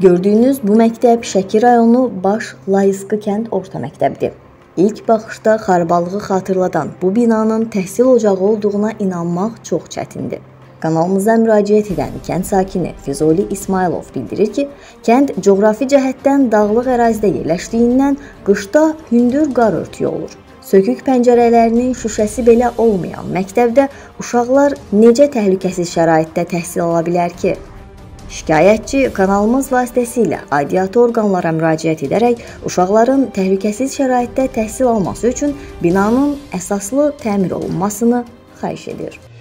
Gördüyünüz bu məktəb Şəki rayonu Baş Layıskı kənd orta məktəbidir. İlk baxışda xarabalığı xatırladan bu binanın təhsil ocağı olduğuna inanmaq çox çətindir. Kanalımıza müraciət edən kənd sakini Füzuli İsmailov bildirir ki, kənd coğrafi cəhətdən dağlıq ərazidə yerləşdiyindən qışda hündür qar örtüyü olur. Sökük pəncərələrinin şüşəsi belə olmayan məktəbdə uşaqlar necə təhlükəsiz şəraitdə təhsil ala bilər ki? Şikayətçi kanalımız vasitəsilə aidiyyatı orqanlara müraciət edərək uşaqların təhlükəsiz şəraitdə təhsil alması üçün binanın əsaslı təmir olunmasını xahiş edir.